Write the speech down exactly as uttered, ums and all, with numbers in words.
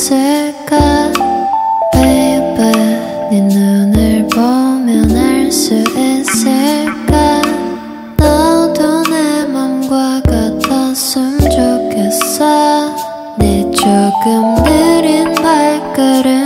있을까 baby 네 눈을 보면 알 수 있을까 너도 내 맘과 같았으면 좋겠어 네 조금 느린 발걸음